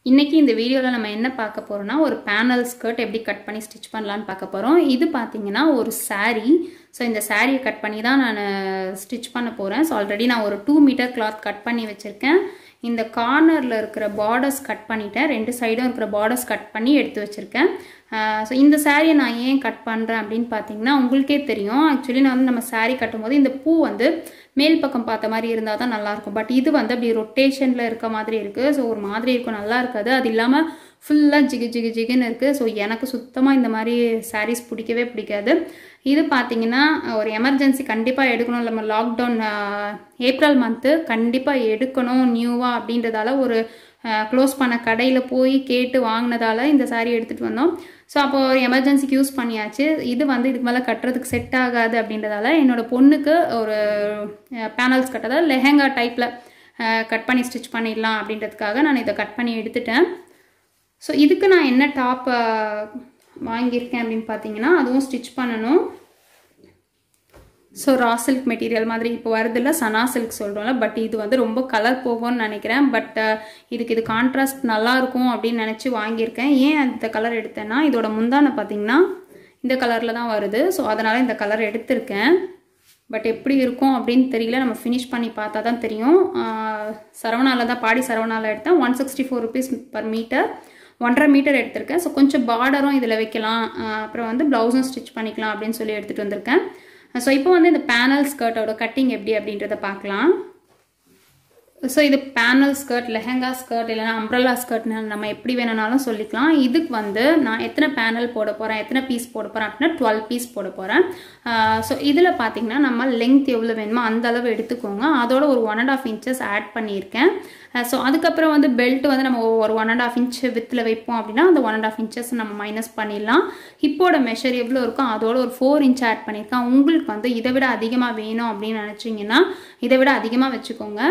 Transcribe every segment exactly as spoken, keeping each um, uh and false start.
இன்னைக்கு இந்த வீடியோவில் நம்ம என்ன பார்க்க போகிறோம்னா ஒரு பேனல் ஸ்கர்ட் எப்படி கட் பண்ணி ஸ்டிச் பண்ணலான்னு பார்க்க போகிறோம். இது பார்த்தீங்கன்னா ஒரு saree. ஸோ இந்த சாரியை கட் பண்ணி தான் நான் ஸ்டிச் பண்ண போகிறேன். ஸோ ஆல்ரெடி நான் ஒரு டூ மீட்டர் கிளாத் கட் பண்ணி வச்சுருக்கேன். இந்த கார்னரில் இருக்கிற பார்டர்ஸ் கட் பண்ணிட்டேன், ரெண்டு சைடும் இருக்கிற பார்டர்ஸ் கட் பண்ணி எடுத்து வச்சுருக்கேன். ஸோ இந்த சாரியை நான் ஏன் கட் பண்ணுறேன் அப்படின்னு பார்த்தீங்கன்னா உங்களுக்கே தெரியும். ஆக்சுவலி நான் வந்து நம்ம சாரீ கட்டும்போது இந்த பூ வந்து மேல் பக்கம் பார்த்த மாதிரி இருந்தால் தான் நல்லாயிருக்கும். பட் இது வந்து அப்படி ரொட்டேஷனில் இருக்க மாதிரி இருக்குது. ஸோ ஒரு மாதிரி இருக்கும், நல்லா இருக்காது. அது இல்லாமல் ஃபுல்லாக ஜிகு ஜிகு ஜிகுன்னு இருக்குது. ஸோ எனக்கு சுத்தமாக இந்த மாதிரி சாரீஸ் பிடிக்கவே பிடிக்காது. இது பார்த்தீங்கன்னா ஒரு எமர்ஜென்சி கண்டிப்பாக எடுக்கணும். நம்ம லாக்டவுன் ஏப்ரல் மந்த்து கண்டிப்பாக எடுக்கணும் நியூவாக அப்படின்றதால ஒரு க்ளோஸ் பண்ண கடையில் போய் கேட்டு வாங்கினதால இந்த சாரீ எடுத்துகிட்டு வந்தோம். ஸோ அப்போ ஒரு எமர்ஜென்சிக்கு யூஸ் பண்ணியாச்சு. இது வந்து இதுக்கு மேலே கட்டுறதுக்கு செட் ஆகாது அப்படின்றதால என்னோடய பொண்ணுக்கு ஒரு பேனல்ஸ் கட்டதை லெஹங்கா டைப்பில் கட் பண்ணி ஸ்டிச் பண்ணிடலாம் அப்படின்றதுக்காக நான் இதை கட் பண்ணி எடுத்துட்டேன். ஸோ இதுக்கு நான் என்ன டாப் வாங்கியிருக்கேன் அப்படின்னு பார்த்தீங்கன்னா அதுவும் ஸ்டிச் பண்ணணும். ஸோ ரா சில்க் மெட்டீரியல் மாதிரி இப்போ வருதில்ல, சனா சில்க் சொல்கிறோம்ல, பட் இது வந்து ரொம்ப கலர் போகும்னு நினைக்கிறேன். பட் இதுக்கு இது கான்ட்ராஸ்ட் நல்லாயிருக்கும் அப்படின்னு நினச்சி வாங்கியிருக்கேன். ஏன் அந்த கலர் எடுத்தேன்னா இதோட முந்தானை பார்த்தீங்கன்னா இந்த கலரில் தான் வருது. ஸோ அதனால் இந்த கலர் எடுத்திருக்கேன். பட் எப்படி இருக்கும் அப்படின்னு தெரியல, நம்ம ஃபினிஷ் பண்ணி பார்த்தா தான் தெரியும். சரவணாவில் தான், பாடி சரவணாவில் எடுத்தேன். One sixty four rupees per metre, ஒன்றரை மீட்டர் எடுத்திருக்கேன். ஸோ கொஞ்சம் பார்டரும் இதில் வைக்கலாம், அப்புறம் வந்து ப்ளவுஸும் ஸ்டிச் பண்ணிக்கலாம் அப்படின்னு சொல்லி எடுத்துகிட்டு வந்திருக்கேன். ஸோ இப்போ வந்து இந்த பேனல் ஸ்கர்ட்டோட கட்டிங் எப்படி அப்படின்றத பார்க்கலாம். ஸோ இது பேனல் ஸ்கர்ட், லெஹங்கா ஸ்கர்ட், இல்லைனா அம்ப்ரல்லா ஸ்கர்ட்னு நம்ம எப்படி வேணும்னாலும் சொல்லிக்கலாம். இதுக்கு வந்து நான் எத்தனை பேனல் போட போகிறேன், எத்தனை பீஸ் போட போகிறேன் அப்படின்னா டுவெல் பீஸ் போட போகிறேன். ஸோ இதில் பார்த்தீங்கன்னா நம்ம லெங்த் எவ்வளோ வேணுமோ அந்த அளவு எடுத்துக்கோங்க. அதோட ஒரு one and half inches add பண்ணியிருக்கேன். ஸோ அதுக்கப்புறம் வந்து பெல்ட் வந்து நம்ம ஒரு ஒன் அண்ட் ஆஃப் இன்ச் வித்தில் வைப்போம் அப்படின்னா அந்த ஒன் அண்ட் ஆஃப் இன்ச்சஸ் நம்ம மைனஸ் பண்ணிடலாம். ஹிப்போட மெஷர் எவ்வளோ இருக்கும் அதோட ஒரு ஃபோர் இன்ச் ஆட் பண்ணியிருக்கேன். உங்களுக்கு வந்து இதை விட அதிகமாக வேணும் அப்படின்னு நினச்சிங்கன்னா இதை விட அதிகமாக வச்சுக்கோங்க.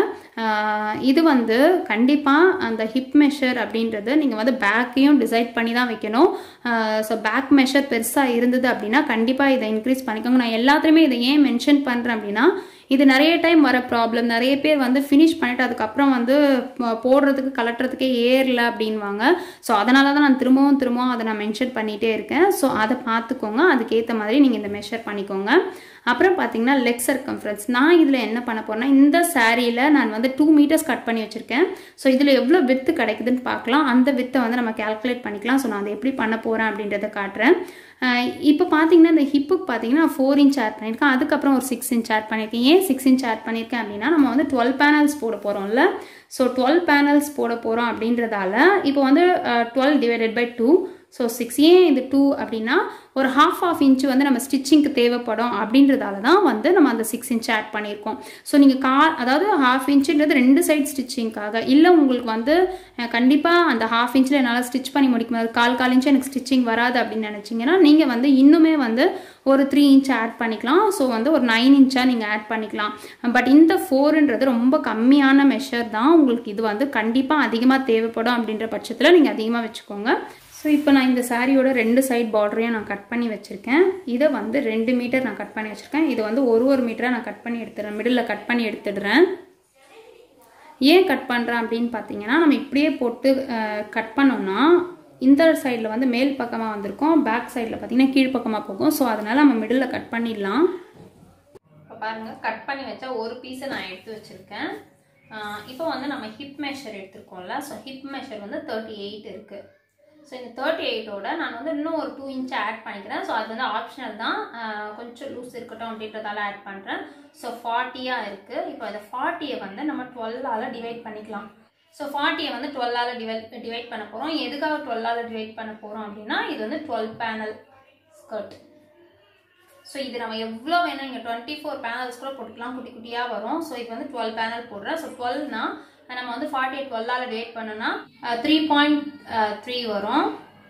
இது வந்து கண்டிப்பாக அந்த ஹிப் மெஷர் அப்படின்றது நீங்கள் வந்து பேக்கையும் டிசைட் பண்ணி தான் வைக்கணும். ஸோ பேக் மெஷர் பெருசாக இருந்தது அப்படின்னா கண்டிப்பாக இதை இன்க்ரீஸ் பண்ணிக்கோங்க. நான் எல்லாத்துலேயுமே இதை ஏன் மென்ஷன் பண்ணுறேன் அப்படின்னா இது நிறைய டைம் வர ப்ராப்ளம். நிறைய பேர் வந்து ஃபினிஷ் பண்ணிவிட்டு அதுக்கப்புறம் வந்து போடுறதுக்கு கலட்டுறதுக்கே ஏறல அப்படின்வாங்க. ஸோ அதனால தான் நான் திரும்பவும் திரும்பவும் அதை நான் மென்ஷன் பண்ணிகிட்டே இருக்கேன். ஸோ அதை பார்த்துக்கோங்க, அதுக்கேற்ற மாதிரி நீங்கள் இந்த மெஷர் பண்ணிக்கோங்க. அப்புறம் பார்த்தீங்கன்னா லெக் சர்க்கம்ஃபரன்ஸ். நான் இதில் என்ன பண்ண போகிறேன்னா இந்த சாரியில் நான் வந்து டூ மீட்டர்ஸ் கட் பண்ணி வச்சுருக்கேன். ஸோ இதில் எவ்வளோ வித்து கிடைக்குதுன்னு பார்க்கலாம். அந்த வித்தை வந்து நம்ம கேல்குலேட் பண்ணிக்கலாம். ஸோ நான் அதை எப்படி பண்ண போகிறேன் அப்படின்றத காட்டுறேன். இப்போ பார்த்தீங்கன்னா இந்த ஹிப்புக்கு பார்த்தீங்கன்னா ஃபோர் இன்ச் ஆட் பண்ணியிருக்கேன். அதுக்கப்புறம் ஒரு சிக்ஸ் இன்ச் ஆட் பண்ணியிருக்கேன். ஏன் சிக்ஸ் இன்ச் ஆட் பண்ணியிருக்கேன் அப்படின்னா நம்ம வந்து டுவெல் பேனல்ஸ் போட போகிறோம்ல. ஸோ டுவெல் பேனல்ஸ் போட போகிறோம் அப்படின்றதால இப்போ வந்து twelve divided by two, so six. ஏன் இது டூ அப்படின்னா ஒரு ஹாஃப் ஆஃப் இன்ச்சு வந்து நம்ம ஸ்டிச்சிங்க்கு தேவைப்படும் அப்படின்றதால தான் வந்து நம்ம அந்த சிக்ஸ் இன்ச் ஆட் பண்ணியிருக்கோம். ஸோ நீங்கள் கா அதாவது ஹாஃப் இன்ச்சுன்றது ரெண்டு சைட் ஸ்டிச்சிங்காக. இல்லை உங்களுக்கு வந்து கண்டிப்பாக அந்த ஹாஃப் இன்ச்சில் என்னால் ஸ்டிச் பண்ணி முடிக்க முடியாது, கால் கால் இன்ச்சு எனக்கு ஸ்டிச்சிங் வராது அப்படின்னு நினச்சிங்கன்னா நீங்கள் வந்து இன்னுமே வந்து ஒரு த்ரீ இன்ச் ஆட் பண்ணிக்கலாம். ஸோ வந்து ஒரு நைன் இன்ச்சாக நீங்கள் ஆட் பண்ணிக்கலாம். பட் இந்த ஃபோருன்றது ரொம்ப கம்மியான மெஷர் தான். உங்களுக்கு இது வந்து கண்டிப்பாக அதிகமாக தேவைப்படும் அப்படின்ற பட்சத்தில் நீங்கள் அதிகமாக வச்சுக்கோங்க. ஸோ இப்போ நான் இந்த சாரியோட ரெண்டு சைட் பார்டரையும் நான் கட் பண்ணி வச்சுருக்கேன். இதை வந்து ரெண்டு மீட்டர் நான் கட் பண்ணி வச்சுருக்கேன். இது வந்து ஒரு ஒரு மீட்டராக நான் கட் பண்ணி எடுத்துடுறேன், மிடில் கட் பண்ணி எடுத்துடுறேன். ஏன் கட் பண்ணுறேன் அப்படின்னு பார்த்தீங்கன்னா நம்ம இப்படியே போட்டு கட் பண்ணோம்னா இந்த சைடில் வந்து மேல் பக்கமாக வந்திருக்கும், பேக் சைடில் பார்த்தீங்கன்னா கீழ்ப்பக்கமாக போகும். ஸோ அதனால் நம்ம மிடில் கட் பண்ணிடலாம். இப்போ பாருங்கள், கட் பண்ணி வச்சா ஒரு பீஸை நான் எடுத்து வச்சுருக்கேன். இப்போ வந்து நம்ம ஹிப் மெஷர் எடுத்துருக்கோம்ல. ஸோ ஹிப் மெஷர் வந்து தேர்ட்டி எயிட் இருக்குது. ஸோ இந்த தேர்ட்டி எயிட்டோட நான் வந்து இன்னும் ஒரு டூ இன்ச் ஆட் பண்ணிக்கிறேன். ஸோ அது வந்து ஆப்ஷனல் தான், கொஞ்சம் லூஸ் இருக்கட்டும் அப்படின்றதால ஆட் பண்ணுறேன். ஸோ ஃபார்ட்டியாக இருக்குது. இப்போ அந்த ஃபார்ட்டியை வந்து நம்ம டுவெல்லால் டிவைட் பண்ணிக்கலாம். ஸோ ஃபார்ட்டியை வந்து டுவெல்லால் டிவைட் டிவைட் பண்ண போகிறோம். எதுக்காக டுவெல்லால் டிவைட் பண்ண போகிறோம் அப்படின்னா இது வந்து டுவெல் பேனல் ஸ்கர்ட். ஸோ இது நம்ம எவ்வளோ வேணும், இங்கே டுவெண்ட்டி ஃபோர் பேனல்ஸ் கூட போட்டுக்கலாம், குட்டி குட்டியாக வரும். ஸோ இப்போ வந்து டுவெல் பேனல் போடுறேன். ஸோ டுவெல்னா நம்ம வந்து ஃபார்ட்டி எயிட் டுவெல்லால் டிவைட் பண்ணோம்னா த்ரீ பாயிண்ட் த்ரீ வரும்.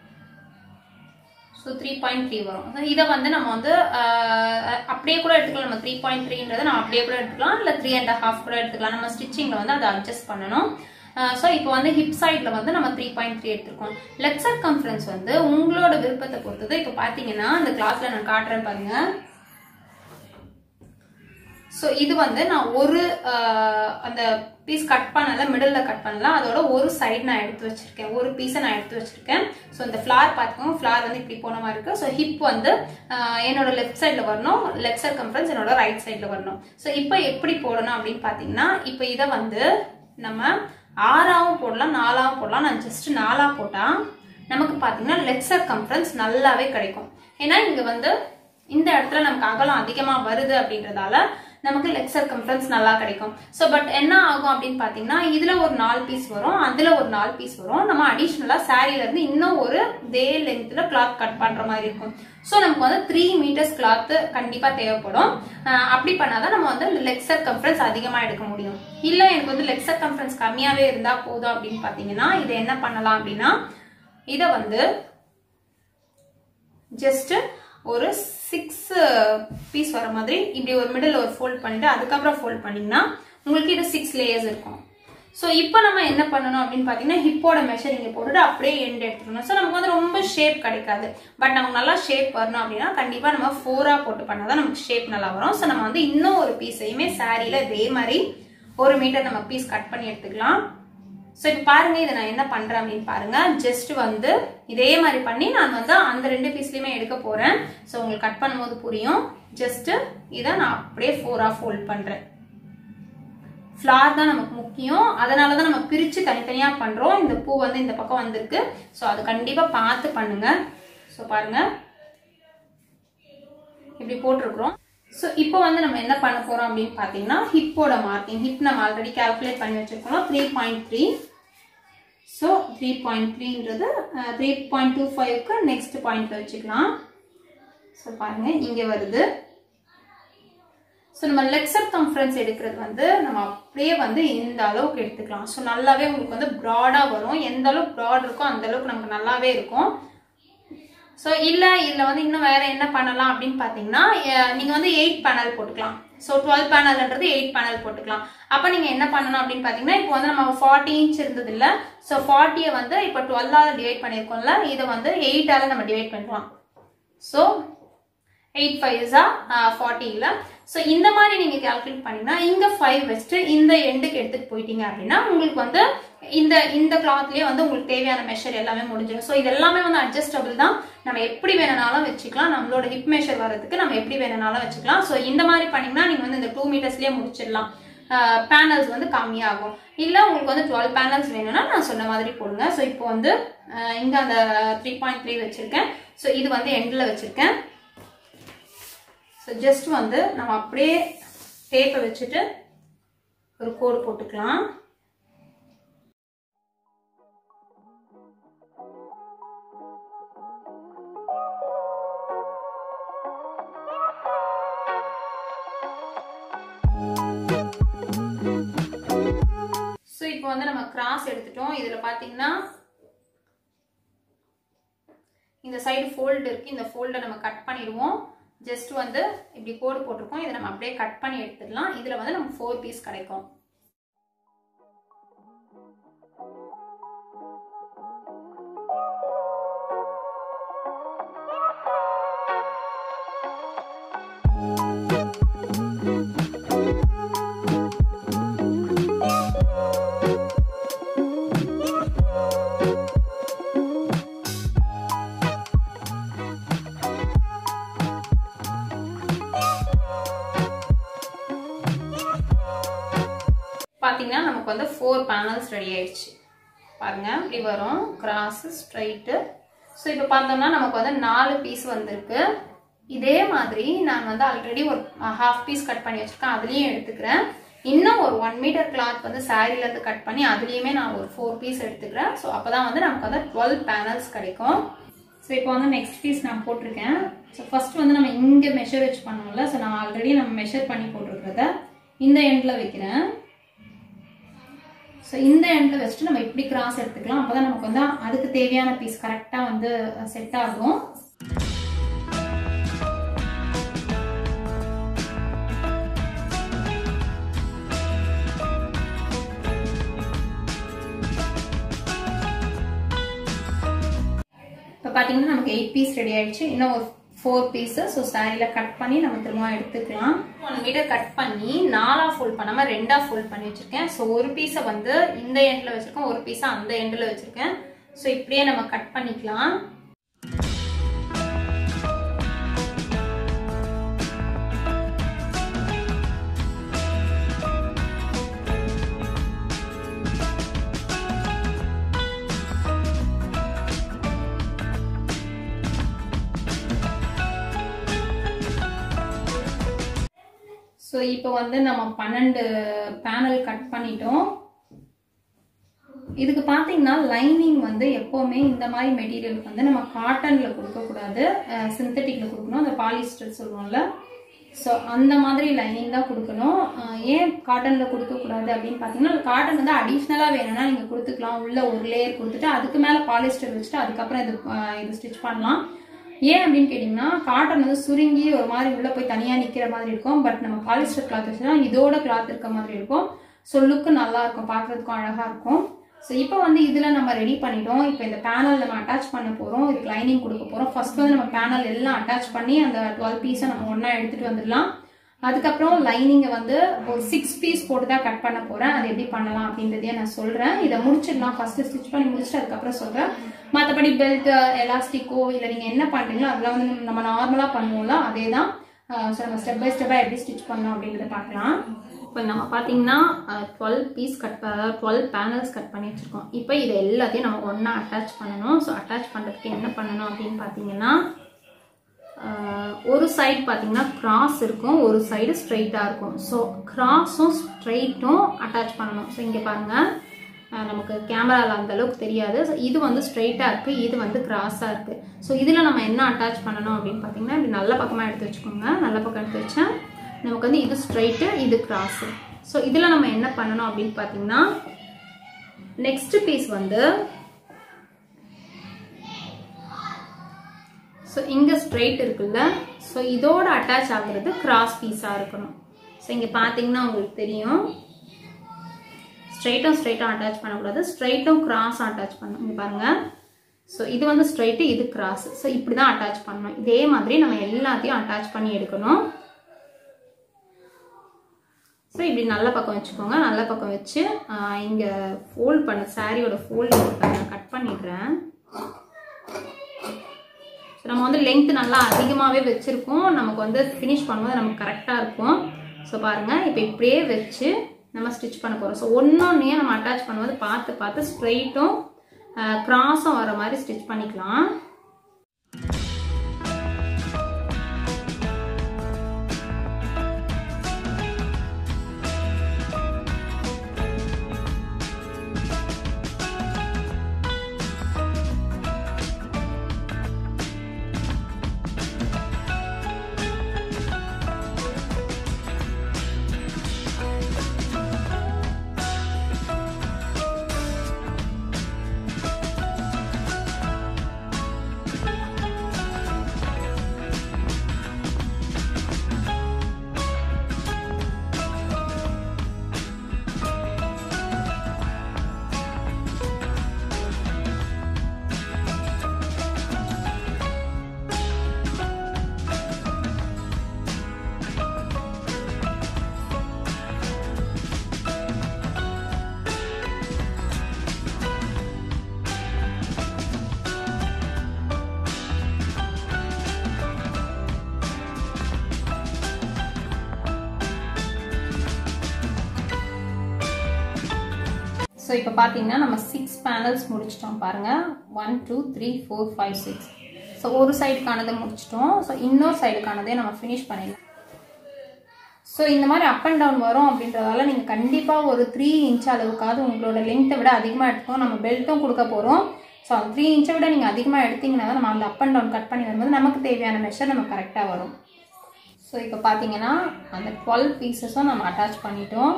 ஸோ த்ரீ பாயிண்ட் த்ரீ வரும். ஸோ இதை வந்து நம்ம வந்து அப்படியே கூட எடுத்துக்கலாம். நம்ம த்ரீ பாயிண்ட் த்ரீன்றதை நம்ம அப்படியே கூட எடுத்துக்கலாம், இல்லை த்ரீ அண்ட் ஹாஃப் கூட எடுத்துக்கலாம். நம்ம ஸ்டிச்சிங்கில் வந்து அதை அட்ஜஸ்ட் பண்ணணும். ஸோ இப்போ வந்து ஹிப் சைடில் வந்து நம்ம த்ரீ பாயிண்ட் த்ரீ எடுத்துருக்கோம். லெக் சர்க்கம்ஃபரன்ஸ் வந்து உங்களோட விருப்பத்தை பொறுத்தது. இப்போ பார்த்தீங்கன்னா இந்த கிளாஸில் நான் காட்டுறேன் பாருங்கள். ஸோ இது வந்து நான் ஒரு அந்த பீஸ் கட் பண்ணல, மிடில் கட் பண்ணல, அதோட ஒரு சைடு நான் எடுத்து வச்சிருக்கேன், ஒரு பீஸை நான் எடுத்து வச்சிருக்கேன். ஸோ இந்த ஃபிளார் பார்த்துக்கோங்க, ஃபிளார் வந்து இப்படி போன மாதிரி இருக்கு. ஸோ ஹிப் வந்து என்னோட லெஃப்ட் சைடில் வரணும், லெஃப்ட் சர்க்கம்ஃபரன்ஸ் என்னோட ரைட் சைடில் வரணும். ஸோ இப்போ எப்படி போடணும் அப்படின்னு பார்த்தீங்கன்னா, இப்போ இதை வந்து நம்ம ஆறாவும் போடலாம், நாலாவும் போடலாம். நான் ஜஸ்ட் நாலா போட்டா நமக்கு பார்த்தீங்கன்னா லெஃப்ட் சர்க்கம்ஃபரன்ஸ் நல்லாவே கிடைக்கும். ஏன்னா இங்க வந்து இந்த இடத்துல நமக்கு அகலம் அதிகமா வருது அப்படின்றதால நமக்கு லெக் சர்க்கம்ஃபரன்ஸ் நல்லா கிடைக்கும். ஸோ பட் என்ன ஆகும் அப்படின்னு பாத்தீங்கன்னா, இதுல ஒரு நாலு பீஸ் வரும், அதுல ஒரு நாலு பீஸ் வரும். நம்ம அடிஷ்னலா சாரில இருந்து இன்னும் ஒரு இதே லென்த்ல கிளாத் கட் பண்ற மாதிரி இருக்கும். ஸோ நமக்கு வந்து த்ரீ மீட்டர்ஸ் கிளாத் கண்டிப்பா தேவைப்படும். அப்படி பண்ணாதான் நம்ம வந்து இந்த லெக் சர்க்கம்ஃபரன்ஸ் அதிகமா எடுக்க முடியும். இல்ல எனக்கு வந்து லெக் சர்க்கம்ஃபரன்ஸ் கம்மியாவே இருந்தா போதும் அப்படின்னு பாத்தீங்கன்னா, இதை என்ன பண்ணலாம் அப்படின்னா, இதை வந்து ஜஸ்ட் ஒரு சிக்ஸ் பீஸ் வர மாதிரி இப்படி ஒரு மிடில் ஒரு ஃபோல்ட் பண்ணிட்டு அதுக்கப்புறம் ஃபோல்ட் பண்ணீங்கன்னா உங்களுக்கு இது சிக்ஸ் லேயர்ஸ் இருக்கும். ஸோ இப்போ நம்ம என்ன பண்ணணும் அப்படின்னு பார்த்தீங்கன்னா, ஹிப்போட மெஷர் இங்கே போட்டுட்டு அப்படியே எண்ட் எடுத்துக்கணும். ஸோ நமக்கு வந்து ரொம்ப ஷேப் கிடைக்காது. பட் நமக்கு நல்லா ஷேப் வரணும் அப்படின்னா கண்டிப்பாக நம்ம ஃபோரா போட்டு பண்ணாதான் நமக்கு ஷேப் நல்லா வரும். ஸோ நம்ம வந்து இன்னும் ஒரு பீஸையுமே சாரியில இதே மாதிரி ஒரு மீட்டர் நம்ம பீஸ் கட் பண்ணி எடுத்துக்கலாம். ஸோ இப்போ பாருங்க, இதை நான் என்ன பண்றேன் அப்படின்னு பாருங்க. ஜஸ்ட் வந்து இதே மாதிரி பண்ணி நான் வந்து அந்த ரெண்டு பீஸ்லயுமே எடுக்க போறேன். ஸோ உங்களுக்கு கட் பண்ணும்போது புரியும். ஜஸ்ட் இதை நான் அப்படியே ஃபோரா ஃபோல்ட் பண்றேன். ஃபிளார் தான் நமக்கு முக்கியம், அதனாலதான் நம்ம பிரிச்சு தனித்தனியா பண்றோம். இந்த பூ வந்து இந்த பக்கம் வந்திருக்கு. ஸோ அது கண்டிப்பா பார்த்து பண்ணுங்க. ஸோ பாருங்க, இப்படி போட்டிருக்கிறோம். ஸோ இப்போ வந்து நம்ம என்ன பண்ண போறோம் அப்படின்னு பாத்தீங்கன்னா, ஹிப்போட மார்க்கிங். ஹிப் நம்ம ஆல்ரெடி கால்குலேட் பண்ணி வச்சிருக்கோம், three point three. So three point த்ரீன்றது த்ரீ பாயிண்ட் டூ ஃபைவ்க்கு நெக்ஸ்ட் பாயிண்ட்ல வச்சுக்கலாம். ஸோ பாருங்க, இங்க வருது. ஸோ நம்ம லெக் சர்க்கம்ஃபரன்ஸ் எடுக்கிறது வந்து நம்ம அப்படியே வந்து இந்த அளவுக்கு எடுத்துக்கலாம். ஸோ நல்லாவே உங்களுக்கு வந்து ப்ராடா வரும். எந்த அளவுக்கு ப்ராட் இருக்கோ அந்த அளவுக்கு நமக்கு நல்லாவே இருக்கும். ஸோ இல்லை இதில் வந்து இன்னும் வேற என்ன பண்ணலாம் அப்படின்னு பார்த்தீங்கன்னா, நீங்கள் வந்து எயிட் பேனல் போட்டுக்கலாம். ஸோ டுவெல் பேனல்ன்றது எயிட் பேனல் போட்டுக்கலாம். அப்போ நீங்கள் என்ன பண்ணணும் அப்படின்னு பார்த்தீங்கன்னா, இப்போ வந்து நம்ம ஃபார்ட்டி இன்ச் இருந்தது இல்லை. ஸோ ஃபார்ட்டியை வந்து இப்போ டுவெல்லால் டிவைட் பண்ணியிருக்கோம்ல, இதை வந்து எயிட்டால் நம்ம டிவைட் பண்ணலாம். ஸோ எயிட் ஃபைவ்ஸா ஃபார்ட்டி இல்லை. ஸோ இந்த மாதிரி நீங்கள் கால்குலேட் பண்ணிங்கன்னா, இங்கே ஃபைவ் வச்சுட்டு இந்த எண்டுக்கு எடுத்துகிட்டு போயிட்டீங்க அப்படின்னா உங்களுக்கு வந்து இந்த இந்த கிளாத்லேயே வந்து உங்களுக்கு தேவையான மெஷர் எல்லாமே முடிஞ்சிடும். ஸோ இது எல்லாமே வந்து அட்ஜஸ்டபிள் தான். நம்ம எப்படி வேணுனாலும் வச்சுக்கலாம். நம்மளோட ஹிப் மெஷர் வர்றதுக்கு நம்ம எப்படி வேணுனாலும் வச்சுக்கலாம். ஸோ இந்த மாதிரி பண்ணீங்கன்னா நீங்கள் வந்து இந்த டூ மீட்டர்ஸ்லேயே முடிச்சிடலாம். பேனல்ஸ் வந்து கம்மியாகும். இல்லை உங்களுக்கு வந்து டுவெல் பேனல்ஸ் வேணும்னா நான் சொன்ன மாதிரி போடுங்க. ஸோ இப்போ வந்து இங்கே அந்த த்ரீ பாயிண்ட் த்ரீ வச்சுருக்கேன். ஸோ இது வந்து எண்டில் வச்சுருக்கேன். ஸோ ஜஸ்ட் வந்து நம்ம அப்படியே டேப்பை வச்சுட்டு ஒரு கோடு போட்டுக்கலாம். ஸோ இப்போ வந்து நம்ம கிராஸ் எடுத்துட்டோம். இதில் பார்த்தீங்கன்னா இந்த சைடு ஃபோல்டு இருக்கு. இந்த ஃபோல்டை நம்ம கட் பண்ணிடுவோம். ஜஸ்ட் வந்து இப்படி கோடு போட்டிருக்கோம். இதை நம்ம அப்படியே கட் பண்ணி எடுத்துடலாம். இதுல வந்து நமக்கு ஃபோர் பீஸ் கிடைக்கும். பார்த்தீங்கன்னா நமக்கு வந்து ஃபோர் பேனல்ஸ் ரெடி ஆயிடுச்சு. பாருங்க, இப்படி வரும் கிராஸ் ஸ்ட்ரைட்டு. ஸோ இப்போ பார்த்தோம்னா நமக்கு வந்து நாலு பீஸ் வந்திருக்கு. இதே மாதிரி நான் வந்து ஆல்ரெடி ஒரு ஹாஃப் பீஸ் கட் பண்ணி வச்சிருக்கேன், அதுலேயும் எடுத்துக்கிறேன். இன்னும் ஒரு ஒன் மீட்டர் கிளாத் வந்து சாரிலேருந்து கட் பண்ணி அதுலேயுமே நான் ஒரு ஃபோர் பீஸ் எடுத்துக்கிறேன். ஸோ அப்போ தான் வந்து நமக்கு வந்து டுவெல் பேனல்ஸ் கிடைக்கும். ஸோ இப்போ வந்து நெக்ஸ்ட் பீஸ் நான் போட்டிருக்கேன். ஸோ ஃபர்ஸ்ட் வந்து நம்ம இங்கே மெஷர் வச்சு பண்ணோம்ல. ஸோ நான் ஆல்ரெடி நம்ம மெஷர் பண்ணி போட்டிருக்கிறத இந்த எண்டில் வைக்கிறேன். ஸோ இந்த எண்டில் வச்சுட்டு நம்ம இப்படி கிராஸ் எடுத்துக்கலாம். அப்போ தான் நமக்கு வந்து அதுக்கு தேவையான பீஸ் கரெக்டாக வந்து செட் ஆகும். இப்போ பார்த்தீங்கன்னா நமக்கு எயிட் பீஸ் ரெடி ஆயிடுச்சு. இன்னும் ஒரு ஃபோர் பீஸஸ். ஸோ சாரியில் கட் பண்ணி நம்ம திரும்ப எடுத்துக்கலாம். ஒன் மீட்டர் கட் பண்ணி நாலாக ஃபோல்ட் பண்ணாமல் ரெண்டாக ஃபோல்ட் பண்ணி வச்சுருக்கேன். ஸோ ஒரு பீஸை வந்து இந்த எண்டில் வச்சுருக்கேன், ஒரு பீஸை அந்த எண்டில் வச்சுருக்கேன். ஸோ இப்படியே நம்ம கட் பண்ணிக்கலாம். ஸோ இப்போ வந்து நம்ம பன்னெண்டு பேனல் கட் பண்ணிட்டோம். இதுக்கு பார்த்தீங்கன்னா லைனிங் வந்து எப்போவுமே இந்த மாதிரி மெட்டீரியலுக்கு வந்து நம்ம காட்டனில் கொடுக்கக்கூடாது, சிந்தட்டிக்கில் கொடுக்கணும். அந்த பாலிஸ்டர் சொல்லுவோம்ல, ஸோ அந்த மாதிரி லைனிங் தான் கொடுக்கணும். ஏன் காட்டனில் கொடுக்கக்கூடாது அப்படின்னு பார்த்தீங்கன்னா, காட்டன் வந்து அடிஷ்னலாக வேணும்னா நீங்கள் கொடுத்துக்கலாம். உள்ள ஒரு லேயர் கொடுத்துட்டு அதுக்கு மேலே பாலிஸ்டர் வச்சுட்டு அதுக்கப்புறம் இது இது ஸ்டிச் பண்ணலாம். ஏன் அப்படின்னு கேட்டிங்கன்னா, காட்டன் வந்து சுருங்கி ஒரு மாதிரி உள்ளே போய் தனியாக நிற்கிற மாதிரி இருக்கும். பட் நம்ம பாலிஸ்டர் கிளாத் வச்சுன்னா இதோட கிளாத் இருக்க மாதிரி இருக்கும். ஸோ லுக்கு நல்லா இருக்கும், பார்க்குறதுக்கும் அழகாக இருக்கும். ஸோ இப்போ வந்து இதில் நம்ம ரெடி பண்ணிட்டோம். இப்போ இந்த பேனல் நம்ம அட்டாச் பண்ண போகிறோம், இதுக்கு லைனிங் கொடுக்க போகிறோம். ஃபர்ஸ்ட் வந்து நம்ம பேனல் எல்லாம் அட்டாச் பண்ணி அந்த டுவெல் பீஸை நம்ம ஒன்றா எடுத்துகிட்டு வந்துடலாம். அதுக்கப்புறம் லைனிங்கை வந்து ஒரு சிக்ஸ் பீஸ் போட்டு தான் கட் பண்ண போகிறேன். அது எப்படி பண்ணலாம் அப்படின்றதையே நான் சொல்கிறேன். இதை முடிச்சிடலாம், ஃபர்ஸ்ட்டு ஸ்டிச் பண்ணி முடிச்சுட்டு அதுக்கப்புறம் சொல்கிறேன். மற்றபடி பெல்ட், எலாஸ்டிக்கோ இல்லை நீங்கள் என்ன பண்ணுறீங்களோ அதெல்லாம் வந்து நம்ம நார்மலாக பண்ணுவோம்ல, அதே தான். ஸோ நம்ம ஸ்டெப் பை ஸ்டெப்பாக எப்படி ஸ்டிச் பண்ணலாம் அப்படின்றத பார்க்கலாம். இப்போ நம்ம பார்த்தீங்கன்னா டுவெல் பீஸ் கட் அதாவது டுவெல் பேனல்ஸ் கட் பண்ணி வச்சுருக்கோம். இப்போ இது எல்லாத்தையும் நம்ம ஒன்றா அட்டாச் பண்ணணும். ஸோ அட்டாச் பண்ணுறதுக்கு என்ன பண்ணணும் அப்படின்னு பார்த்தீங்கன்னா, ஒரு சைடு பார்த்தீங்கன்னா கிராஸ் இருக்கும், ஒரு சைடு ஸ்ட்ரைட்டாக இருக்கும். ஸோ கிராஸும் ஸ்ட்ரைட்டும் அட்டாச் பண்ணணும். ஸோ இங்கே பாருங்கள், நமக்கு கேமராவில் அந்த அளவுக்கு தெரியாது. ஸோ இது வந்து ஸ்ட்ரைட்டாக இருக்குது, இது வந்து கிராஸாக இருக்குது. ஸோ இதில் நம்ம என்ன அட்டாச் பண்ணணும் அப்படின்னு பார்த்தீங்கன்னா, இப்படி நல்ல பக்கமாக எடுத்து வச்சுக்கோங்க. நல்ல பக்கம் எடுத்து வச்சா நமக்கு வந்து இது ஸ்ட்ரைட்டு, இது கிராஸு. ஸோ இதில் நம்ம என்ன பண்ணணும் அப்படின்னு பார்த்தீங்கன்னா, நெக்ஸ்ட் பீஸ் வந்து ஸோ இங்கே ஸ்ட்ரைட் இருக்குல்ல, ஸோ இதோட அட்டாச் ஆகுறது கிராஸ் பீஸாக இருக்கணும். ஸோ இங்கே பார்த்தீங்கன்னா உங்களுக்கு தெரியும், ஸ்ட்ரைட்டும் ஸ்ட்ரைட்டும் அட்டாச் பண்ணக்கூடாது, ஸ்ட்ரைட்டும் கிராஸும் அட்டாச் பண்ணணும். இங்கே பாருங்கள், ஸோ இது வந்து ஸ்ட்ரைட்டு, இது கிராஸ். ஸோ இப்படி தான் அட்டாச் பண்ணணும். இதே மாதிரி நம்ம எல்லாத்தையும் அட்டாச் பண்ணி எடுக்கணும். ஸோ இப்படி நல்ல பக்கம் வச்சுக்கோங்க. நல்ல பக்கம் வச்சு இங்கே ஃபோல்ட் பண்ண சாரியோட ஃபோல்டிங் நான் கட் பண்ணிடுறேன். ஸோ நம்ம வந்து லென்த் நல்லா அதிகமாகவே வச்சுருக்கோம், நமக்கு வந்து ஃபினிஷ் பண்ணும்போது நமக்கு கரெக்டாக இருக்கும். ஸோ பாருங்கள், இப்போ இப்படியே வச்சு நம்ம ஸ்டிச் பண்ண போகிறோம். ஸோ ஒன்றொன்னே நம்ம அட்டாச் பண்ணும்போது பார்த்து பார்த்து ஸ்ட்ரைட்டும் கிராஸும் வர மாதிரி ஸ்டிச் பண்ணிக்கலாம். ஸோ இப்போ பார்த்தீங்கன்னா நம்ம சிக்ஸ் பேனல்ஸ் முடிச்சிட்டோம் பாருங்கள். One two three four five six. So ஒரு சைடுக்கானதை முடிச்சிட்டோம். ஸோ இன்னொரு சைடுக்கானதே நம்ம ஃபினிஷ் பண்ணிடலாம். ஸோ இந்த மாதிரி அப் அண்ட் டவுன் வரும் அப்படின்றதால நீங்கள் கண்டிப்பாக ஒரு த்ரீ இன்ச் அளவுக்காவது உங்களோட லென்த்தை விட அதிகமாக எடுத்துக்கோம். நம்ம பெல்ட்டும் கொடுக்க போகிறோம். ஸோ அந்த த்ரீ இன்ச்சை விட நீங்கள் அதிகமாக எடுத்திங்கன்னா தான் நம்ம அந்த அப் அண்ட் டவுன் கட் பண்ணி வரும்போது நமக்கு தேவையான மெஷர் நம்ம கரெக்டாக வரும். ஸோ இப்போ பார்த்தீங்கன்னா அந்த டுவெல் பீசஸும் நம்ம அட்டாச் பண்ணிட்டோம்.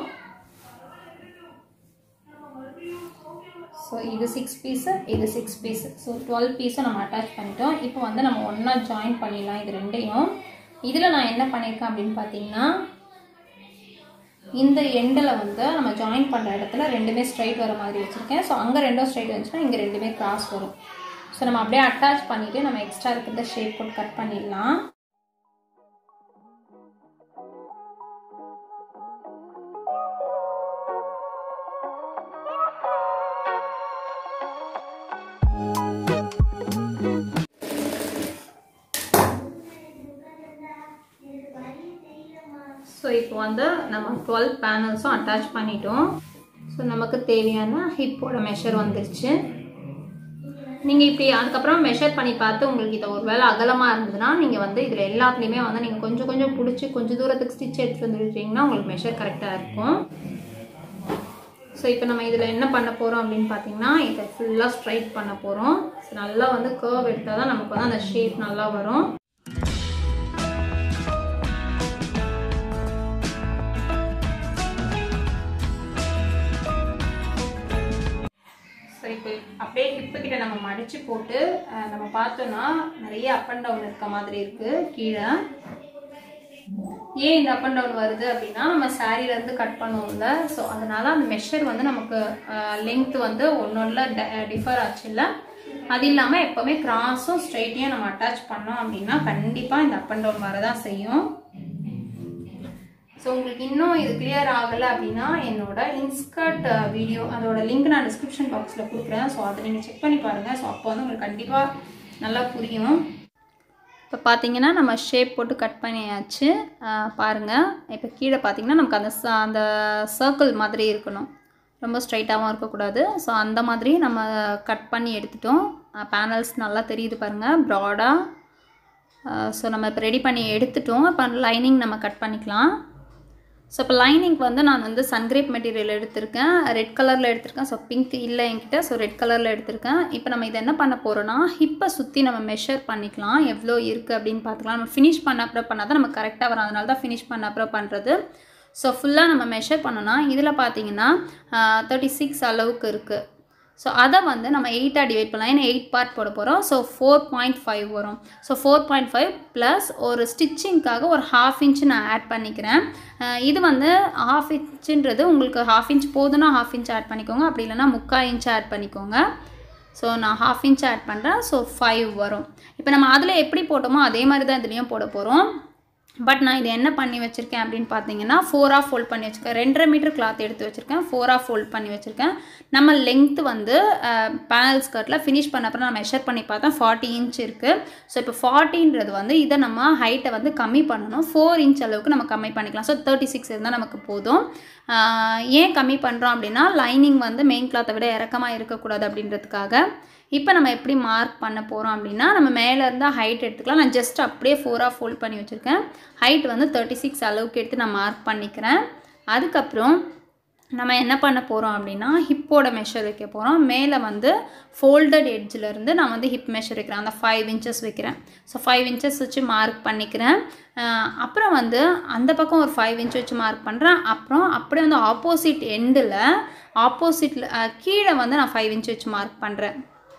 ஸோ இது சிக்ஸ் பீஸு, இது சிக்ஸ் பீஸு. ஸோ டுவெல் பீஸும் நம்ம அட்டாச் பண்ணிட்டோம். இப்போ வந்து நம்ம ஒன்றா ஜாயின் பண்ணிடலாம் இது ரெண்டையும். இதில் நான் என்ன பண்ணியிருக்கேன் அப்படின்னு பார்த்தீங்கன்னா, இந்த எண்டில் வந்து நம்ம ஜாயின் பண்ணுற இடத்துல ரெண்டுமே ஸ்ட்ரைட் வர மாதிரி வச்சுருக்கேன். ஸோ அங்கே ரெண்டும் ஸ்ட்ரைட் வந்துச்சுன்னா இங்கே ரெண்டுமே கிராஸ் வரும். ஸோ நம்ம அப்படியே அட்டாச் பண்ணிவிட்டு நம்ம எக்ஸ்ட்ரா இருக்கிறத ஷேப் போட்டு கட் பண்ணிடலாம். ஸோ இப்போ வந்து நம்ம டுவெல் பேனல்ஸும் அட்டாச் பண்ணிட்டோம். ஸோ நமக்கு தேவையான ஹிப்போட மெஷர் வந்துருச்சு. நீங்கள் இப்படி அதுக்கப்புறம் மெஷர் பண்ணி பார்த்து உங்களுக்கு இதை ஒரு வேளை அகலமாக இருந்ததுன்னா நீங்கள் வந்து இதில் எல்லாத்துலேயுமே வந்து நீங்கள் கொஞ்சம் கொஞ்சம் பிடிச்சி கொஞ்சம் தூரத்துக்கு ஸ்டிச் எடுத்துகிட்டு வந்துருக்கீங்கன்னா உங்களுக்கு மெஷர் கரெக்டாக இருக்கும். ஸோ இப்போ நம்ம இதில் என்ன பண்ண போகிறோம் அப்படின்னு பார்த்தீங்கன்னா இதை ஃபுல்லாக ஸ்ட்ரைட் பண்ண போகிறோம். ஸோ நல்லா வந்து கர்வ் எடுத்தால் தான் நமக்கு வந்து அந்த ஷேப் நல்லா வரும். இப்போ அப்படியே ஹிப்பு கிட்ட நம்ம மடிச்சு போட்டு நம்ம பார்த்தோம்னா நிறைய அப் அண்ட் டவுன் இருக்க மாதிரி இருக்கு கீழே. ஏன் இந்த அப் அண்ட் டவுன் வருது அப்படின்னா நம்ம சாரீல இருந்து கட் பண்ணுவோம்ல, ஸோ அதனால அந்த மெஷர் வந்து நமக்கு லென்த் வந்து ஒன்னொன்னுல டிஃபர் ஆச்சு இல்லை. அது இல்லாமல் எப்பவுமே கிராஸும் ஸ்ட்ரைட்டையும் நம்ம அட்டாச் பண்ணோம் அப்படின்னா கண்டிப்பாக இந்த அப் அண்ட் டவுன் வரதான் செய்யும். ஸோ உங்களுக்கு இன்னும் இது கிளியர் ஆகலை அப்படின்னா என்னோட இன்ஸ்கர்ட் வீடியோ அதோட லிங்க் நான் டிஸ்கிரிப்ஷன் பாக்ஸில் கொடுக்குறேன். ஸோ அதை நீங்கள் செக் பண்ணி பாருங்கள். ஸோ அப்போ வந்து உங்களுக்கு கண்டிப்பாக நல்லா புரியும். இப்போ பார்த்தீங்கன்னா நம்ம ஷேப் போட்டு கட் பண்ணியாச்சு பாருங்கள். இப்போ கீழே பார்த்தீங்கன்னா நமக்கு அந்த அந்த சர்க்கிள் மாதிரி இருக்கணும், ரொம்ப ஸ்ட்ரைட்டாகவும் இருக்கக்கூடாது. ஸோ அந்த மாதிரி நம்ம கட் பண்ணி எடுத்துட்டோம். பேனல்ஸ் நல்லா தெரியுது பாருங்கள் ப்ராடாக. ஸோ நம்ம இப்போ ரெடி பண்ணி எடுத்துட்டோம். இப்போ லைனிங் நம்ம கட் பண்ணிக்கலாம். ஸோ இப்போ லைனிங்க்கு வந்து நான் வந்து சன்கிரேப் மெட்டீரியல் எடுத்திருக்கேன், ரெட் கலரில் எடுத்திருக்கேன். ஸோ பிங்க் இல்லை என்கிட்ட, ஸோ ரெட் கலரில் எடுத்திருக்கேன். இப்போ நம்ம இதை என்ன பண்ண போகிறோன்னா ஹிப்பை சுற்றி நம்ம மெஷர் பண்ணிக்கலாம் எவ்வளோ இருக்குது அப்படின்னு பார்த்துக்கலாம். நம்ம ஃபினிஷ் பண்ண அப்புறம் பண்ணால் தான் நம்ம கரெக்டாக வரும், அதனால தான் ஃபினிஷ் பண்ண அப்புறம் பண்ணுறது. ஸோ ஃபுல்லாக நம்ம மெஷர் பண்ணோன்னா இதில் பார்த்தீங்கன்னா தேர்ட்டி சிக்ஸ் அளவுக்கு இருக்குது. ஸோ அதை வந்து நம்ம எயிட்டாக டிவைட் பண்ணலாம். ஏன்னா எயிட் பார்ட் போட போகிறோம். ஸோ ஃபோர் பாயிண்ட் ஃபைவ் வரும். So four point five plus ஒரு ஸ்டிச்சிங்க்காக ஒரு ஹாஃப் இன்ச் நான் ஆட் பண்ணிக்கிறேன். இது வந்து ஹாஃப் இன்ச்சுன்றது உங்களுக்கு ஹாஃப் இன்ச் போதுன்னா ஹாஃப் இன்ச் ஆட் பண்ணிக்கோங்க, அப்படி இல்லைனா முக்கால் இன்ச் ஆட் பண்ணிக்கோங்க. ஸோ நான் ஹாஃப் இன்ச் ஆட் பண்ணுறேன். ஸோ ஃபைவ் வரும். இப்போ நம்ம அதில் எப்படி போட்டோமோ அதே மாதிரி தான் இதுலேயும் போட போகிறோம். பட் நான் இது என்ன பண்ணி வச்சுருக்கேன் அப்படின்னு பார்த்தீங்கன்னா ஃபோராக ஃபோல்ட் பண்ணி வச்சுருக்கேன். ரெண்டரை மீட்டர் கிளாத் எடுத்து வச்சுருக்கேன், ஃபோராக ஃபோல்ட் பண்ணி வச்சுருக்கேன். நம்ம லென்த்து வந்து பேனல் ஸ்கர்ட்டில் ஃபினிஷ் பண்ண அப்புறம் நான் மெஷர் பண்ணி பார்த்தேன் ஃபார்ட்டி இன்ச் இருக்குது. ஸோ இப்போ ஃபார்ட்டின்றது வந்து இதை நம்ம ஹைட்டை வந்து கம்மி பண்ணணும். ஃபோர் இன்ச் அளவுக்கு நம்ம கம்மி பண்ணிக்கலாம். ஸோ தேர்ட்டி சிக்ஸ் இருந்தால் நமக்கு போதும். ஏன் கம்மி பண்ணுறோம் அப்படின்னா லைனிங் வந்து மெயின் கிளாத்தை விட இறக்கமாக இருக்கக்கூடாது அப்படின்றதுக்காக. இப்போ நம்ம எப்படி மார்க் பண்ண போகிறோம் அப்படின்னா நம்ம மேலே இருந்தால் ஹைட் எடுத்துக்கலாம். நான் ஜஸ்ட் அப்படியே ஃபோராக ஃபோல்ட் பண்ணி வச்சுருக்கேன். ஹைட் வந்து தேர்ட்டி சிக்ஸ் அளவுக்கு எடுத்து நான் மார்க் பண்ணிக்கிறேன். அதுக்கப்புறம் நம்ம என்ன பண்ண போகிறோம் அப்படின்னா ஹிப்போட மெஷர் வைக்க போகிறோம். மேலே வந்து ஃபோல்டட் எட்ஜிலேருந்து நான் வந்து ஹிப் மெஷர் வைக்கிறேன், அந்த ஃபைவ் இன்ச்சஸ் வைக்கிறேன். ஸோ ஃபைவ் இன்ச்சஸ் வச்சு மார்க் பண்ணிக்கிறேன். அப்புறம் வந்து அந்த பக்கம் ஒரு ஃபைவ் இன்ச் வச்சு மார்க் பண்ணுறேன். அப்புறம் அப்படியே வந்து ஆப்போசிட் எண்டில் ஆப்போசிட்டில் கீழே வந்து நான் ஃபைவ் இன்ச் வச்சு மார்க் பண்ணுறேன்.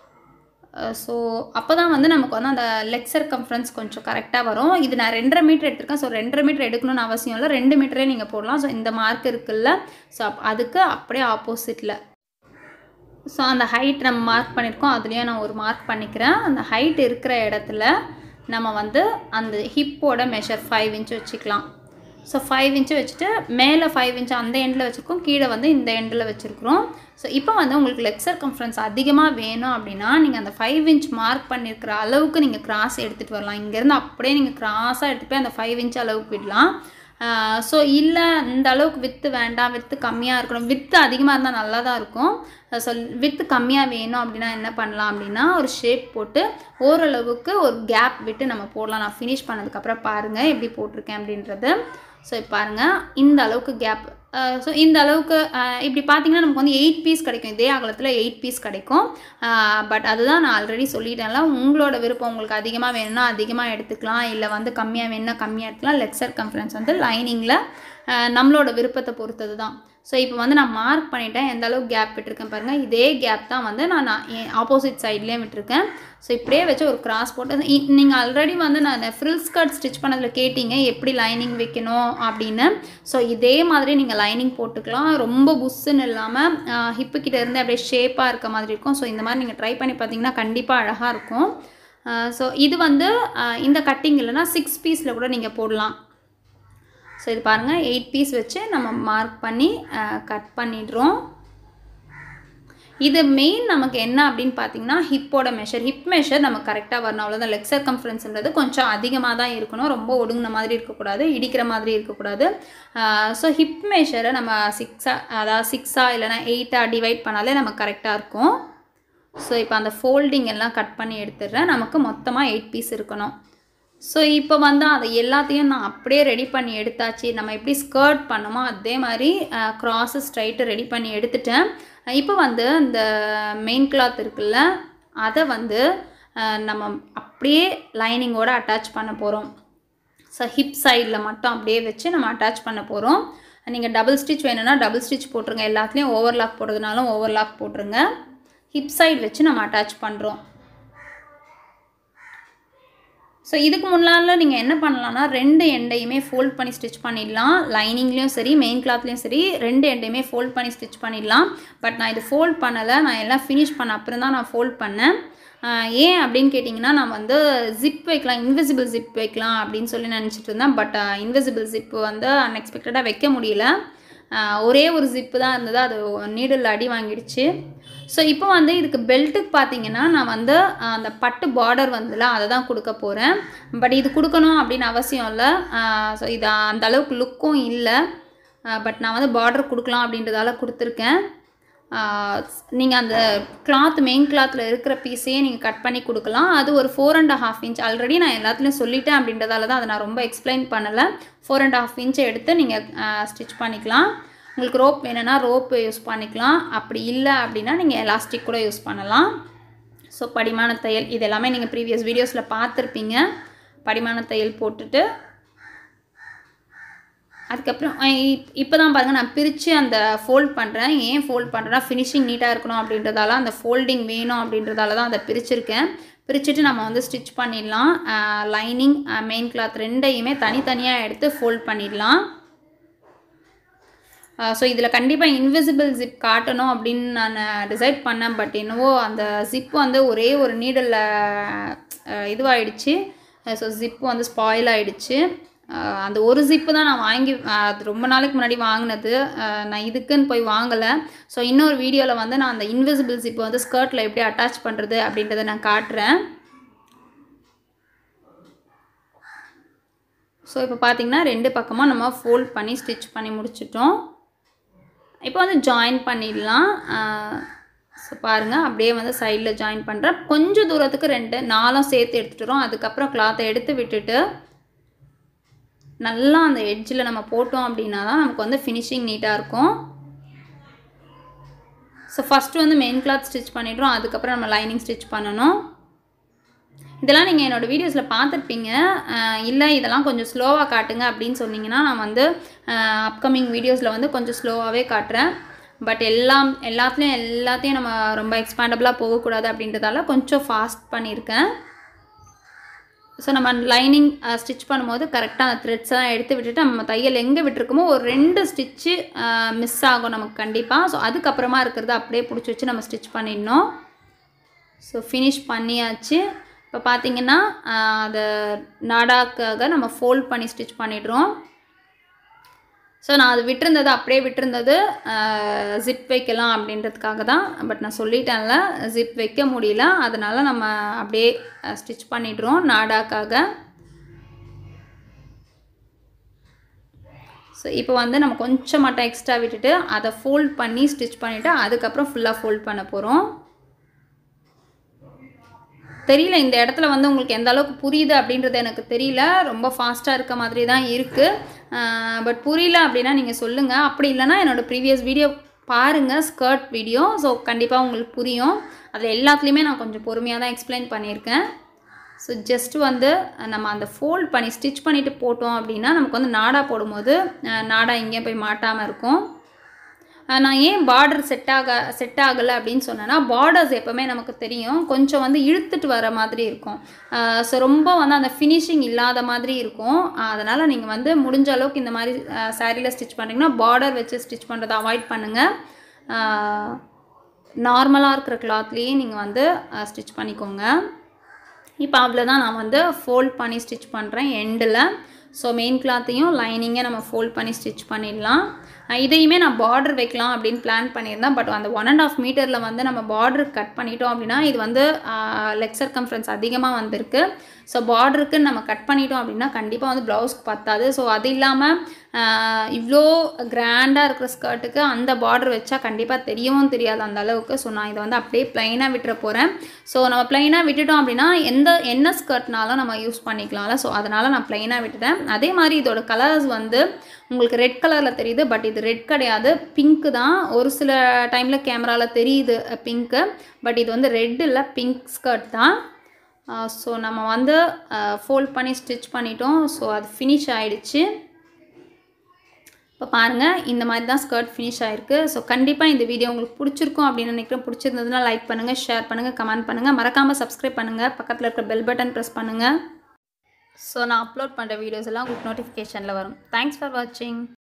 ஸோ அப்போ தான் வந்து நமக்கு வந்து அந்த லெக் சர்க்கம்ஃபரன்ஸ் கொஞ்சம் கரெக்டாக வரும். இது நான் ரெண்டரை மீட்டர் எடுத்திருக்கேன். ஸோ ரெண்டரை மீட்டர் எடுக்கணும்னு அவசியம் இல்லை, ரெண்டு மீட்டரே நீங்கள் போடலாம். ஸோ இந்த மார்க் இருக்குல்ல, ஸோ அதுக்கு அப்படியே ஆப்போசிட்டில் ஸோ அந்த ஹைட் நம்ம மார்க் பண்ணியிருக்கோம், அதுலேயும் நான் ஒரு மார்க் பண்ணிக்கிறேன். அந்த ஹைட் இருக்கிற இடத்துல நம்ம வந்து அந்த ஹிப்போட மெஷர் ஃபைவ் இன்ச் வச்சுக்கலாம். ஸோ ஃபைவ் இன்ச்சு வச்சுட்டு மேலே ஃபைவ் இன்ச்சு அந்த எண்டில் வச்சுருக்கோம், கீழே வந்து இந்த எண்டில் வச்சுருக்குறோம். ஸோ இப்போ வந்து உங்களுக்கு லெக் சர்க்கம்ஃபரன்ஸ் அதிகமாக வேணும் அப்படின்னா நீங்கள் அந்த ஃபைவ் இன்ச் மார்க் பண்ணியிருக்கிற அளவுக்கு நீங்கள் கிராஸ் எடுத்துகிட்டு வரலாம். இங்கேருந்து அப்படியே நீங்கள் கிராஸாக எடுத்துகிட்டு போய் அந்த ஃபைவ் இன்ச் அளவுக்கு விடலாம். ஸோ இல்லை இந்த அளவுக்கு வித்து வேண்டாம், வித்து கம்மியாக இருக்கணும், வித்து அதிகமாக இருந்தால் நல்லா தான் இருக்கும். ஸோ வித்து கம்மியாக வேணும் அப்படின்னா என்ன பண்ணலாம் அப்படின்னா ஒரு ஷேப் போட்டு ஓரளவுக்கு ஒரு கேப் விட்டு நம்ம போடலாம். நான் ஃபினிஷ் பண்ணதுக்கப்புறம் பாருங்கள் எப்படி போட்டிருக்கேன் அப்படின்றது. ஸோ இப்போ பாருங்கள் இந்த அளவுக்கு கேப். ஸோ இந்த அளவுக்கு இப்படி பார்த்தீங்கன்னா நமக்கு வந்து எயிட் பீஸ் கிடைக்கும். இதே அகலத்தில் எயிட் பீஸ் கிடைக்கும். பட் அதுதான் நான் ஆல்ரெடி சொல்லிட்டேன்ல, உங்களோட விருப்பம். உங்களுக்கு அதிகமாக வேணும்னா அதிகமாக எடுத்துக்கலாம், இல்லை வந்து கம்மியாக வேணும்னா கம்மியாக எடுத்துக்கலாம். லெக் சர்க்கம்ஃபரன்ஸ் வந்து லைனிங்கில் நம்மளோட விருப்பத்தை பொறுத்தது தான். ஸோ இப்போ வந்து நான் மார்க் பண்ணிட்டேன் எந்த அளவுக்கு கேப் விட்டுருக்கேன் பாருங்கள். இதே கேப் தான் வந்து நான் நான் ஆப்போசிட் சைட்லேயும் விட்டுருக்கேன். ஸோ இப்படியே வச்சு ஒரு கிராஸ் போட்டு நீங்கள் ஆல்ரெடி வந்து நான் ஃப்ரில் ஸ்கர்ட் ஸ்டிச் பண்ணதில் கேட்டிங்க எப்படி லைனிங் வைக்கணும் அப்படின்னு. ஸோ இதே மாதிரி நீங்கள் லைனிங் போட்டுக்கலாம். ரொம்ப புஷ்ஷுன்னு இல்லாமல் ஹிப்பு கிட்ட இருந்து அப்படியே ஷேப்பாக இருக்க மாதிரி இருக்கும். ஸோ இந்த மாதிரி நீங்கள் ட்ரை பண்ணி பார்த்தீங்கன்னா கண்டிப்பாக அழகாக இருக்கும். ஸோ இது வந்து இந்த கட்டிங் இல்லைனா சிக்ஸ் பீஸில் கூட நீங்கள் போடலாம். ஸோ இது பாருங்கள் எயிட் பீஸ் வச்சு நம்ம மார்க் பண்ணி கட் பண்ணிடுறோம். இது மெயின் நமக்கு என்ன அப்படின்னு பார்த்தீங்கன்னா ஹிப்போட மெஷர். ஹிப் மெஷர் நமக்கு கரெக்டாக வரணும், அவ்வளோதான். லெக் சர்கம்ஃபரன்ஸ்ன்றது கொஞ்சம் அதிகமாக தான் இருக்கணும், ரொம்ப ஒடுங்கின மாதிரி இருக்கக்கூடாது, இடிக்கிற மாதிரி இருக்கக்கூடாது. ஸோ ஹிப் மெஷரை நம்ம சிக்ஸா அதாவது சிக்ஸா இல்லைனா எயிட்டாக டிவைட் பண்ணாலே நமக்கு கரெக்டாக இருக்கும். ஸோ இப்போ அந்த ஃபோல்டிங் எல்லாம் கட் பண்ணி எடுத்துடுறேன். நமக்கு மொத்தமாக எயிட் பீஸ் இருக்கணும். ஸோ இப்போ வந்து அதை எல்லாத்தையும் நான் அப்படியே ரெடி பண்ணி எடுத்தாச்சு. நம்ம எப்படி ஸ்கர்ட் பண்ணோமோ அதே மாதிரி க்ராஸு ஸ்ட்ரைட்டு ரெடி பண்ணி எடுத்துட்டேன். இப்போ வந்து இந்த மெயின் கிளாத் இருக்குல்ல, அதை வந்து நம்ம அப்படியே லைனிங்கோடு அட்டாச் பண்ண போகிறோம். ஸோ ஹிப் சைடில் மட்டும் அப்படியே வச்சு நம்ம அட்டாச் பண்ண போகிறோம். நீங்கள் டபுள் ஸ்டிச் வேணும்னா டபுள் ஸ்டிச் போட்டுருங்க, எல்லாத்துலேயும் ஓவர்லாக் போடுறதுனாலும் ஓவர்லாக் போட்டுருங்க. ஹிப் சைடு வச்சு நம்ம அட்டாச் பண்ணுறோம். ஸோ இதுக்கு முன்னால் நீங்கள் என்ன பண்ணலான்னா ரெண்டு எண்டையுமே ஃபோல்ட் பண்ணி ஸ்டிச் பண்ணிடலாம். லைனிங்லேயும் சரி மெயின் கிளாத்லேயும் சரி ரெண்டு எண்டையுமே ஃபோல்ட் பண்ணி ஸ்டிச் பண்ணிடலாம். பட் நான் இது ஃபோல்ட் பண்ணலை, நான் எல்லாம் ஃபினிஷ் பண்ண அப்புறம் தான் நான் ஃபோல்ட் பண்ணேன். ஏன் அப்படின்னு கேட்டிங்கன்னா நான் வந்து ஜிப் வைக்கலாம், இன்விசிபிள் ஜிப் வைக்கலாம் அப்படின்னு சொல்லி நினச்சிட்டு இருந்தேன். பட் இன்விசிபிள் ஜிப்பு வந்து அன்எக்ஸ்பெக்டடாக வைக்க முடியல. ஒரே ஒரு ஜிப்பு தான் இருந்தது, அது நீடில் அடி வாங்கிடுச்சு. ஸோ இப்போ வந்து இதுக்கு பெல்ட்டுக்கு பார்த்தீங்கன்னா நான் வந்து அந்த பட்டு பார்டர் வந்துல அதை தான் கொடுக்க போகிறேன். பட் இது கொடுக்கணும் அப்படின்னு அவசியம் இல்லை. ஸோ இது அந்த அளவுக்கு லுக்கும் இல்லை. பட் நான் வந்து பார்டர் கொடுக்கலாம் அப்படின்றதால கொடுத்துருக்கேன். நீங்கள் அந்த கிளாத் மெயின் கிளாத்தில் இருக்கிற பீஸையே நீங்கள் கட் பண்ணி கொடுக்கலாம். அது ஒரு four and half inch already நான் எல்லாத்துலேயும் சொல்லிட்டேன் அப்படின்றதால தான் அதை நான் ரொம்ப எக்ஸ்பிளைன் பண்ணலை. ஃபோர் அண்ட் ஹாஃப் இன்ச்சை எடுத்து நீங்கள் ஸ்டிச் பண்ணிக்கலாம். உங்களுக்கு ரோப் வேணும்னா ரோப் யூஸ் பண்ணிக்கலாம், அப்படி இல்லை அப்படின்னா நீங்கள் எலாஸ்டிக் கூட யூஸ் பண்ணலாம். ஸோ படிமான தையல் இது எல்லாமே நீங்கள் ப்ரீவியஸ் வீடியோஸில் பார்த்துருப்பீங்க. படிமான தையல் போட்டுட்டு அதுக்கப்புறம் இப்போ தான் பாருங்கள் நான் பிரித்து அந்த ஃபோல்ட் பண்ணுறேன். ஏன் ஃபோல்ட் பண்ணுறேன்னா ஃபினிஷிங் நீட்டாக இருக்கணும் அப்படின்றதால, அந்த ஃபோல்டிங் வேணும் அப்படின்றதால தான் அதை பிரிச்சுருக்கேன். பிரிச்சுட்டு நம்ம வந்து ஸ்டிச் பண்ணிடலாம். லைனிங் மெயின் கிளாத் ரெண்டையுமே தனித்தனியாக எடுத்து ஃபோல்ட் பண்ணிடலாம். ஸோ இதில் கண்டிப்பாக இன்விசிபிள் ஜிப் காட்டணும் அப்படின்னு நான் டிசைட் பண்ணேன். பட் என்னவோ அந்த ஜிப் வந்து ஒரே ஒரு நீடலில் இதுவாகிடுச்சு. ஸோ ஜிப்பு வந்து ஸ்பாயில் ஆகிடுச்சு. அந்த ஒரு ஜிப்பு தான் நான் வாங்கி அது ரொம்ப நாளைக்கு முன்னாடி வாங்கினது. நான் இதுக்குன்னு போய் வாங்கலை. ஸோ இன்னொரு வீடியோவில் வந்து நான் அந்த இன்விசிபிள் ஜிப்பு வந்து ஸ்கர்ட்டில் எப்படி அட்டாச் பண்ணுறது அப்படின்றத நான் காட்டுறேன். ஸோ இப்போ பார்த்திங்கன்னா ரெண்டு பக்கமாக நம்ம ஃபோல்ட் பண்ணி ஸ்டிச் பண்ணி முடிச்சிட்டோம். இப்போ வந்து ஜாயின் பண்ணிடலாம். ஸோ பாருங்கள் அப்படியே வந்து சைடில் ஜாயின் பண்ணுறேன். கொஞ்சம் தூரத்துக்கு ரெண்டு நாலும் சேர்த்து எடுத்துகிட்டு வரோம். அதுக்கப்புறம் கிளாத்தை எடுத்து விட்டுட்டு நல்லா அந்த எட்ஜில் நம்ம போட்டோம் அப்படின்னா தான் நமக்கு வந்து ஃபினிஷிங் நீட்டாக இருக்கும். ஸோ ஃபஸ்ட்டு வந்து மெயின் கிளாத் ஸ்டிச் பண்ணிடுறோம், அதுக்கப்புறம் நம்ம லைனிங் ஸ்டிச் பண்ணணும். இதெல்லாம் நீங்கள் என்னோடய வீடியோஸில் பார்த்துருப்பீங்க. இல்லை இதெல்லாம் கொஞ்சம் ஸ்லோவாக காட்டுங்க அப்படின்னு சொன்னீங்கன்னா நான் வந்து அப்கமிங் வீடியோஸில் வந்து கொஞ்சம் ஸ்லோவாகவே காட்டுறேன். பட் எல்லாம் எல்லாத்துலேயும் எல்லாத்தையும் நம்ம ரொம்ப எக்ஸ்பேண்டபிளாக போகக்கூடாது அப்படின்றதால கொஞ்சம் ஃபாஸ்ட் பண்ணியிருக்கேன். ஸோ நம்ம லைனிங் ஸ்டிச் பண்ணும்போது கரெக்டாக அந்த த்ரெட்ஸெல்லாம் எடுத்து விட்டுட்டு நம்ம தையல் எங்கே விட்டுருக்கோமோ ஒரு ரெண்டு ஸ்டிச்சு மிஸ் ஆகும் நமக்கு கண்டிப்பாக. ஸோ அதுக்கப்புறமா இருக்கிறத அப்படியே பிடிச்சி வச்சு நம்ம ஸ்டிச் பண்ணிடணும். ஸோ ஃபினிஷ் பண்ணியாச்சு. இப்போ பார்த்திங்கன்னா அதை நாடாக்காக நம்ம ஃபோல்ட் பண்ணி ஸ்டிச் பண்ணிடுறோம். ஸோ நான் அது விட்டுருந்தது அப்படியே விட்டுருந்தது ஜிப் வைக்கலாம் அப்படின்றதுக்காக தான். பட் நான் சொல்லிட்டேன்ல ஜிப் வைக்க முடியல, அதனால் நம்ம அப்படியே ஸ்டிச் பண்ணிடுறோம் நாடாக்காக. ஸோ இப்போ வந்து நம்ம கொஞ்சம் மட்டும் எக்ஸ்ட்ரா விட்டுட்டு அதை ஃபோல்ட் பண்ணி ஸ்டிச் பண்ணிவிட்டு அதுக்கப்புறம் ஃபுல்லாக ஃபோல்ட் பண்ண போகிறோம். தெரியல இந்த இடத்துல வந்து உங்களுக்கு எந்த அளவுக்கு புரியுது அப்படின்றது எனக்கு தெரியல. ரொம்ப ஃபாஸ்ட்டாக இருக்க மாதிரி தான் இருக்குது. பட் புரியல அப்படின்னா நீங்கள் சொல்லுங்கள். அப்படி இல்லைனா என்னோடய ப்ரீவியஸ் வீடியோ பாருங்கள், ஸ்கர்ட் வீடியோ. ஸோ கண்டிப்பாக உங்களுக்கு புரியும். அதில் எல்லாத்துலேயுமே நான் கொஞ்சம் பொறுமையாக தான் எக்ஸ்பிளைன் பண்ணியிருக்கேன். ஸோ ஜஸ்ட்டு வந்து நம்ம அந்த ஃபோல்ட் பண்ணி ஸ்டிச் பண்ணிவிட்டு போட்டோம் அப்படின்னா நமக்கு வந்து நாடா போடும்போது நாடா எங்கேயும் போய் மாட்டாமல் இருக்கும். நான் ஏன் பார்டர் செட் ஆக செட் ஆகலை அப்படின்னு சொன்னேன்னா, பார்டர்ஸ் எப்போவுமே நமக்கு தெரியும் கொஞ்சம் வந்து இழுத்துட்டு வர மாதிரி இருக்கும். ஸோ ரொம்ப வந்து அந்த ஃபினிஷிங் இல்லாத மாதிரி இருக்கும். அதனால் நீங்கள் வந்து முடிஞ்ச அளவுக்கு இந்த மாதிரி சாரியில் ஸ்டிச் பண்ணுறீங்கன்னா பார்டர் வச்சு ஸ்டிச் பண்ணுறதை அவாய்ட் பண்ணுங்கள். நார்மலாக இருக்கிற கிளாத்லேயே நீங்கள் வந்து ஸ்டிச் பண்ணிக்கோங்க. இப்போ அவ்வளோதான், நான் வந்து ஃபோல்ட் பண்ணி ஸ்டிச் பண்ணுறேன் எண்டில். ஸோ மெயின் கிளாத்தையும் லைனிங்கை நம்ம ஃபோல்ட் பண்ணி ஸ்டிச் பண்ணிடலாம். இதையுமே நான் பார்டர் வைக்கலாம் அப்படின்னு பிளான் பண்ணியிருந்தேன். பட் அந்த ஒன் அண்ட் ஆஃப் மீட்டரில் வந்து நம்ம பார்டர் கட் பண்ணிட்டோம் அப்படின்னா இது வந்து லெக் சர்க்கம்ஃபரன்ஸ் அதிகமாக வந்திருக்கு. ஸோ பார்டருக்கு நம்ம கட் பண்ணிட்டோம் அப்படின்னா கண்டிப்பாக வந்து ப்ளவுஸ்க்கு பத்தாது. ஸோ அது இல்லாமல் இவ்வளோ கிராண்டாக இருக்கிற ஸ்கர்ட்டுக்கு அந்த பார்டர் வச்சா கண்டிப்பாக தெரியவும் தெரியாது அந்த அளவுக்கு. ஸோ நான் இதை வந்து அப்படியே ப்ளைனாக விட்டுற போகிறேன். ஸோ நம்ம ப்ளைனாக விட்டுட்டோம் அப்படின்னா எந்த என்ன ஸ்கர்ட்னாலும் நம்ம யூஸ் பண்ணிக்கலாம்ல. ஸோ அதனால் நான் ப்ளைனாக விட்டுட்டேன். அதே மாதிரி இதோட கலர்ஸ் வந்து உங்களுக்கு ரெட் கலரில் தெரியுது, பட் இது ரெட் கிடையாது, பிங்க்கு தான். ஒரு சில டைமில் கேமராவில் தெரியுது பிங்க்கு, பட் இது வந்து ரெட் இல்லை, பிங்க் ஸ்கர்ட் தான். ஸோ நம்ம வந்து ஃபோல்ட் பண்ணி ஸ்டிச் பண்ணிட்டோம். ஸோ அது ஃபினிஷ் ஆகிடுச்சு. இப்போ பாருங்கள், இந்த மாதிரி தான் ஸ்கர்ட் ஃபினிஷ் ஆகிருக்கு. ஸோ கண்டிப்பாக இந்த வீடியோ உங்களுக்கு பிடிச்சிருக்கும் அப்படின்னு நினைக்கிறேன். பிடிச்சிருந்ததுன்னா லைக் பண்ணுங்கள், ஷேர் பண்ணுங்கள், கமெண்ட் பண்ணுங்கள், மறக்காமல் சப்ஸ்கிரைப் பண்ணுங்கள், பக்கத்தில் இருக்கிற பெல் பட்டன் ப்ரெஸ் பண்ணுங்கள். ஸோ நான் அப்லோட் பண்ணுற வீடியோஸ் எல்லாம் உங்களுக்கு நோட்டிஃபிகேஷனில் வரும். தேங்க்ஸ் ஃபார் வாட்சிங்.